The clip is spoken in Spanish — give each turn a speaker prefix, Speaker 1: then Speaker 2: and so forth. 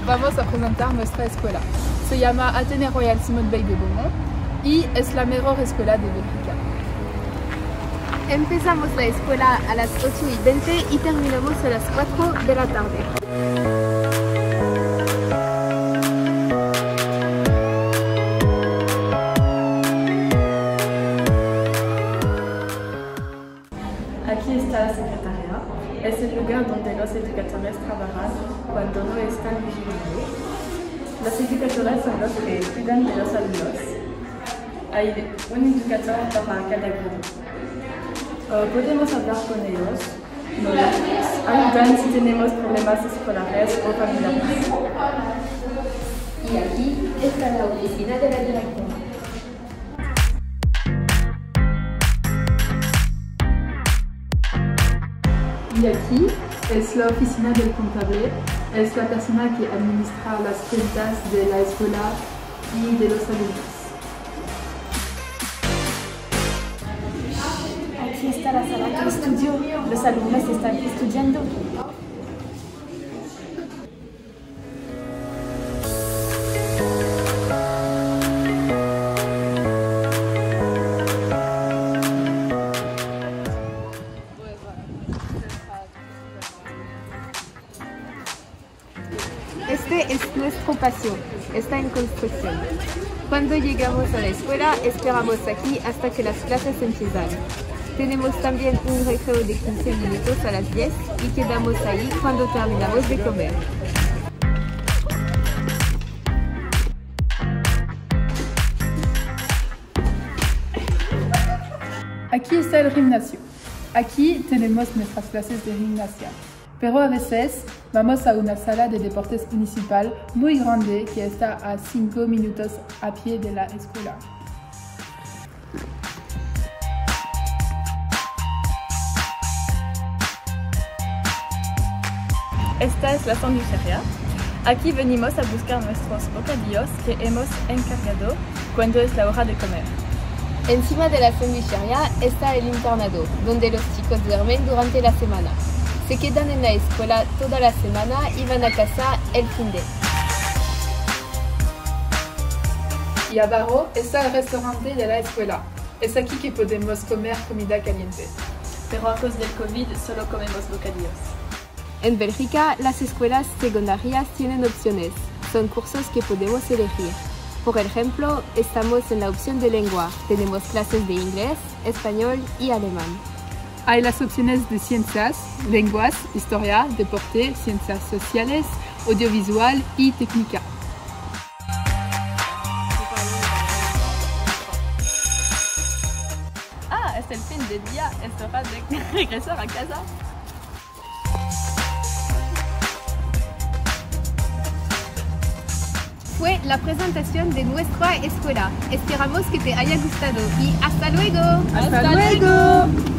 Speaker 1: vamos a presentar nuestra escuela. Se llama Ateneo Royal Simone Weil de Beaumont y es la mejor escuela de Bélgica.
Speaker 2: Empezamos la escuela a las 8:20 y terminamos a las 4 de la tarde.
Speaker 3: Aquí está la secretaría. Es el lugar donde los educadores trabajan cuando no están vigilando. Los educadores son los que cuidan de los alumnos. Hay un educador para cada grupo. Podemos hablar con ellos, nos ayudan si tenemos problemas escolares o familiares.
Speaker 2: Y aquí está la oficina de la directora.
Speaker 1: Y aquí es la oficina del contable, es la persona que administra las cuentas de la escuela y de los alumnos.
Speaker 3: Aquí está la sala de estudio, los alumnos están estudiando.
Speaker 2: Este es nuestro paseo, está en construcción. Cuando llegamos a la escuela, esperamos aquí hasta que las clases empiezan. Tenemos también un recreo de 15 minutos a las 10 y quedamos ahí cuando terminamos de comer.
Speaker 1: Aquí está el gimnasio. Aquí tenemos nuestras clases de gimnasia. Pero a veces vamos a una sala de deportes municipal muy grande que está a 5 minutos a pie de la escuela.
Speaker 3: Esta es la sandwichería. Aquí venimos a buscar nuestros bocadillos que hemos encargado cuando es la hora de comer.
Speaker 2: Encima de la sandwichería está el internado, donde los chicos duermen durante la semana. Se quedan en la escuela toda la semana y van a casa el fin de.
Speaker 1: Y abajo está el restaurante de la escuela. Es aquí que podemos comer comida caliente.
Speaker 3: Pero a causa del COVID solo comemos bocadillos.
Speaker 2: En Bélgica, las escuelas secundarias tienen opciones. Son cursos que podemos elegir. Por ejemplo, estamos en la opción de lengua. Tenemos clases de inglés, español y alemán.
Speaker 1: Hay las opciones de ciencias, lenguas, historia, deporte, ciencias sociales, audiovisual y técnica.
Speaker 3: Es el fin de día, es hora de regresar a casa.
Speaker 2: Fue la presentación de nuestra escuela. Esperamos que te haya gustado y ¡hasta luego!
Speaker 1: ¡Hasta luego!